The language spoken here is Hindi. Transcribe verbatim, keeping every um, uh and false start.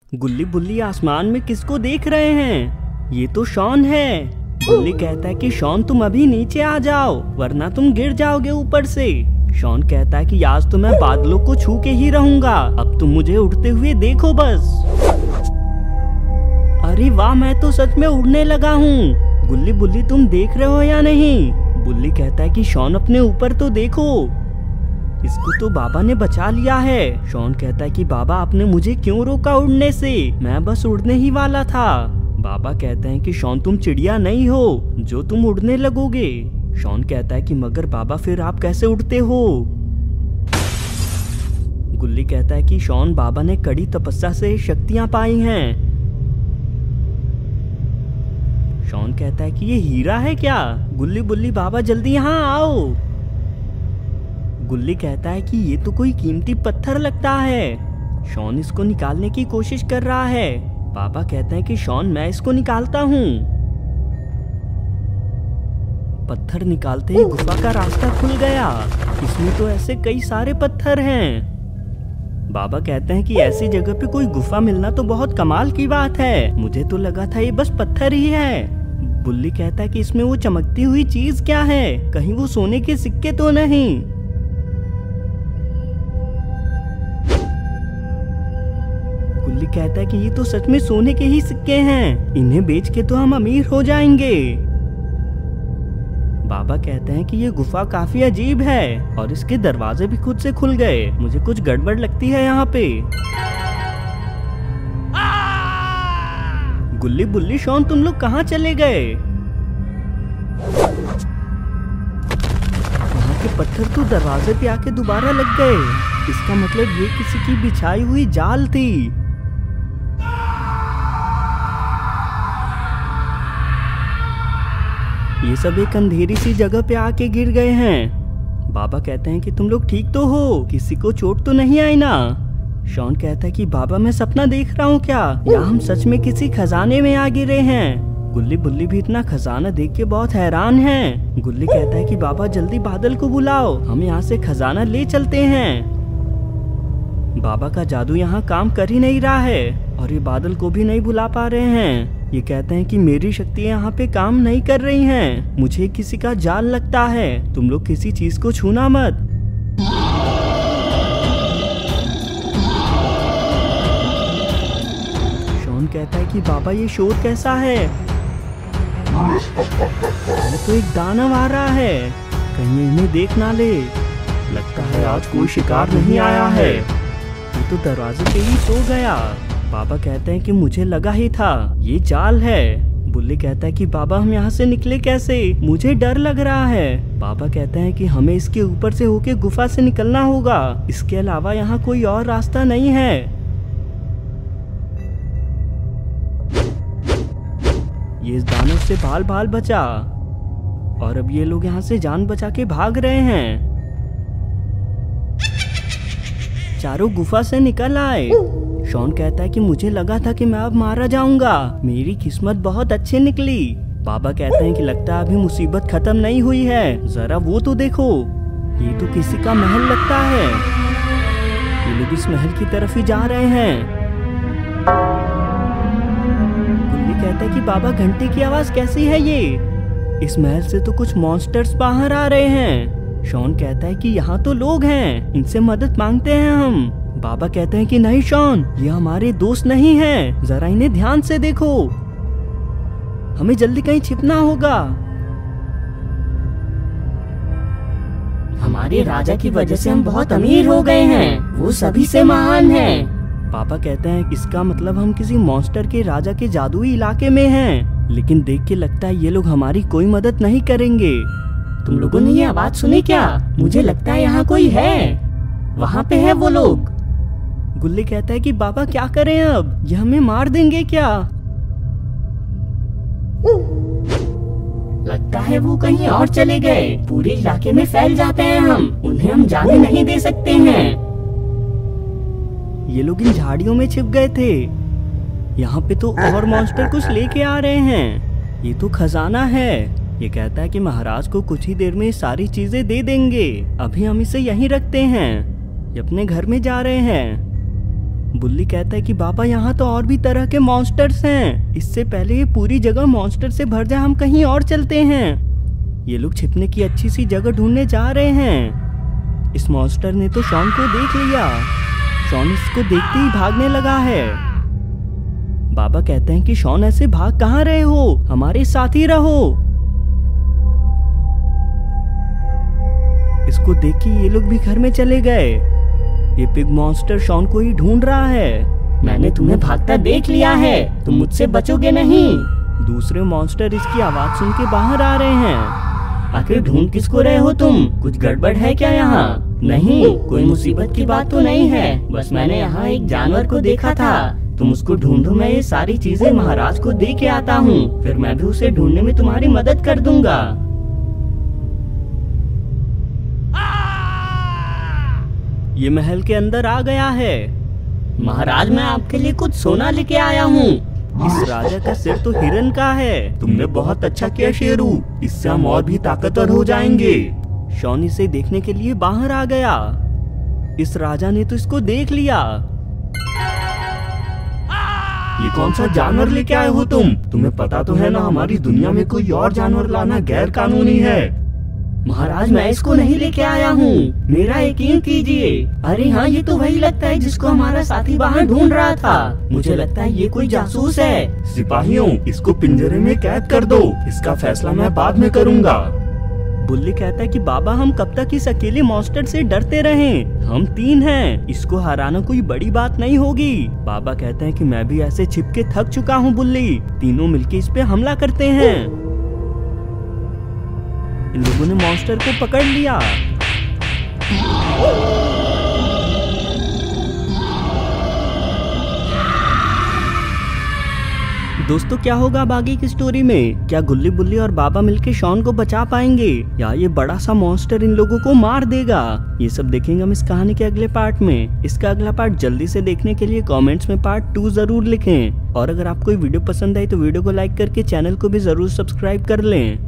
गुल्ली बुल्ली आसमान में किसको देख रहे हैं? ये तो शॉन है। गुल्ली कहता है कि शॉन तुम अभी नीचे आ जाओ वरना तुम गिर जाओगे ऊपर से। शॉन कहता है कि आज तो मैं बादलों को छू के ही रहूंगा, अब तुम मुझे उड़ते हुए देखो बस। अरे वाह, मैं तो सच में उड़ने लगा हूँ। गुल्ली बुल्ली तुम देख रहे हो या नहीं? बुल्ली कहता है कि शॉन अपने ऊपर तो देखो, इसको तो बाबा ने बचा लिया है। शॉन कहता है कि बाबा आपने मुझे क्यों रोका उड़ने से, मैं बस उड़ने ही वाला था। बाबा कहते हैं कि शॉन तुम चिड़िया नहीं हो जो तुम उड़ने लगोगे। शॉन कहता है कि मगर बाबा फिर आप कैसे उड़ते हो? गुल्ली कहता है कि शॉन बाबा ने कड़ी तपस्या से शक्तियां पाई हैं। शॉन कहता है कि ये हीरा है क्या? गुल्ली बुल्ली बाबा जल्दी यहाँ आओ। गुल्ली कहता है कि ये तो कोई कीमती पत्थर लगता है। शॉन इसको निकालने की कोशिश कर रहा है। बाबा कहते हैं कि शॉन मैं इसको निकालता हूँ। पत्थर निकालते ही गुफा का रास्ता खुल गया। इसमें तो ऐसे कई सारे पत्थर हैं। बाबा कहते हैं कि ऐसी जगह पे कोई गुफा मिलना तो बहुत कमाल की बात है, मुझे तो लगा था ये बस पत्थर ही है। बुल्ली कहता है कि इसमें वो चमकती हुई चीज क्या है, कहीं वो सोने के सिक्के तो नहीं? गुल्ली कहता है कि ये तो सच में सोने के ही सिक्के हैं, इन्हें बेच के तो हम अमीर हो जाएंगे। बाबा कहते हैं कि ये गुफा काफी अजीब है और इसके दरवाजे भी खुद से खुल गए, मुझे कुछ गड़बड़ लगती है यहाँ पे। गुल्ली बुल्ली शॉन तुम लोग कहाँ चले गए? वहाँ के पत्थर तो दरवाजे पे आके दोबारा लग गए, इसका मतलब ये किसी की बिछाई हुई जाल थी। ये सब एक अंधेरी सी जगह पे आके गिर गए हैं। बाबा कहते हैं कि तुम लोग ठीक तो हो, किसी को चोट तो नहीं आई ना? शॉन कहता है कि बाबा मैं सपना देख रहा हूँ क्या, या हम सच में किसी खजाने में आ गिरे हैं? गुल्ली बुल्ली भी इतना खजाना देख के बहुत हैरान है। गुल्ली कहता है कि बाबा जल्दी बादल को बुलाओ, हम यहाँ से खजाना ले चलते हैं। बाबा का जादू यहाँ काम कर ही नहीं रहा है और ये बादल को भी नहीं बुला पा रहे हैं। ये कहते हैं कि मेरी शक्तियाँ यहाँ पे काम नहीं कर रही हैं, मुझे किसी का जाल लगता है, तुम लोग किसी चीज को छूना मत। शॉन कहता है कि बाबा ये शोर कैसा है? ये तो एक दानव आ रहा है, कहीं इन्हें देख ना ले, लगता है आज कोई शिकार नहीं आया है। ये तो दरवाजे पे ही सो गया। बाबा कहते हैं कि मुझे लगा ही था ये जाल है। बुल्ली कहता है कि बाबा हम यहाँ से निकले कैसे, मुझे डर लग रहा है। बाबा कहते हैं कि हमें इसके ऊपर से होके गुफा से निकलना होगा, इसके अलावा यहाँ कोई और रास्ता नहीं है। ये इस दानव से भाल भाल बचा और अब ये लोग यहाँ से जान बचा के भाग रहे हैं। चारों गुफा से निकल आए। शॉन कहता है कि मुझे लगा था कि मैं अब मारा जाऊंगा, मेरी किस्मत बहुत अच्छी निकली। बाबा कहते हैं कि लगता है अभी मुसीबत खत्म नहीं हुई है, जरा वो तो देखो, ये तो किसी का महल लगता है। ये लोग इस महल की तरफ ही जा रहे हैं। गुल्ली कहता है कि बाबा घंटे की आवाज कैसी है ये, इस महल से तो कुछ मॉन्स्टर्स बाहर आ रहे हैं। शॉन कहता है कि यहाँ तो लोग हैं, इनसे मदद मांगते हैं हम। बाबा कहते हैं कि नहीं शॉन, ये हमारे दोस्त नहीं हैं, जरा इन्हें ध्यान से देखो, हमें जल्दी कहीं छिपना होगा। हमारे राजा की वजह से हम बहुत अमीर हो गए हैं, वो सभी से महान हैं। पापा कहते हैं इसका मतलब हम किसी मॉन्स्टर के राजा के जादुई इलाके में हैं, लेकिन देख के लगता है ये लोग हमारी कोई मदद नहीं करेंगे। तुम लोगों ने ये आवाज सुनी क्या? मुझे लगता है यहाँ कोई है, वहाँ पे है वो लोग। गुल्ली कहता है कि बाबा क्या करें अब, ये हमें मार देंगे क्या? लगता है वो कहीं और चले गए, पूरे इलाके में फैल जाते हैं हम, उन्हें हम जाने नहीं दे सकते हैं। ये लोग इन झाड़ियों में छिप गए थे, यहाँ पे तो और मॉन्स्टर कुछ लेके आ रहे हैं। ये तो खजाना है। ये कहता है कि महाराज को कुछ ही देर में सारी चीजें दे देंगे, अभी हम इसे यहीं रखते हैं। ये अपने घर में जा रहे हैं। बुल्ली कहता है कि बाबा यहाँ तो और भी तरह के मॉन्स्टर्स हैं। इससे पहले ये पूरी जगह मॉन्स्टर से भर जाए, हम कहीं और चलते हैं। ये लोग छिपने की अच्छी सी जगह ढूंढने जा रहे हैं। इस मॉन्स्टर ने तो शॉन को देख लिया। शॉन इसको देखते ही भागने लगा है। बाबा कहते हैं कि शॉन ऐसे भाग कहाँ रहे हो, हमारे साथ ही रहो। इसको देख के ये लोग भी घर में चले गए। ये पिग मॉन्स्टर शॉन को ही ढूंढ रहा है। मैंने तुम्हें भागता देख लिया है, तुम मुझसे बचोगे नहीं। दूसरे मॉन्स्टर इसकी आवाज सुन के बाहर आ रहे हैं। आखिर ढूंढ किसको रहे हो तुम? कुछ गड़बड़ है क्या यहाँ? नहीं, कोई मुसीबत की बात तो नहीं है। बस मैंने यहाँ एक जानवर को देखा था। तुम उसको ढूंढो, मैं ये सारी चीजें महाराज को दे के आता हूँ। फिर मैं भी उसे ढूंढने में तुम्हारी मदद कर दूंगा। ये महल के अंदर आ गया है। महाराज, मैं आपके लिए कुछ सोना लेके आया हूँ। इस राजा का सिर तो हिरन का है। तुमने बहुत अच्छा किया शेरू, इससे हम और भी ताकतवर हो जाएंगे। शॉन इसे देखने के लिए बाहर आ गया। इस राजा ने तो इसको देख लिया। ये कौन सा जानवर लेके आए हो तुम? तुम्हें पता तो है ना, हमारी दुनिया में कोई और जानवर लाना गैर कानूनी है। महाराज, मैं इसको नहीं लेके आया हूँ, मेरा यकीन कीजिए। अरे हाँ, ये तो वही लगता है जिसको हमारा साथी बाहर ढूंढ रहा था। मुझे लगता है ये कोई जासूस है। सिपाहियों, इसको पिंजरे में कैद कर दो। इसका फैसला मैं बाद में करूँगा। बुल्ली कहता है कि बाबा, हम कब तक इस अकेले मॉन्स्टर से डरते रहें? हम तीन हैं, इसको हराना कोई बड़ी बात नहीं होगी। बाबा कहते हैं कि मैं भी ऐसे छिप के थक चुका हूँ बुल्ली। तीनों मिलके इस पे हमला करते हैं। इन लोगों ने मॉन्स्टर को पकड़ लिया। दोस्तों, क्या होगा अब आगे की स्टोरी में? क्या गुल्ली बुल्ली और बाबा मिलके शॉन को बचा पाएंगे, या ये बड़ा सा मॉन्स्टर इन लोगों को मार देगा? ये सब देखेंगे हम इस कहानी के अगले पार्ट में। इसका अगला पार्ट जल्दी से देखने के लिए कमेंट्स में पार्ट टू जरूर लिखें। और अगर आपको वीडियो पसंद आई तो वीडियो को लाइक करके चैनल को भी जरूर सब्सक्राइब कर लें।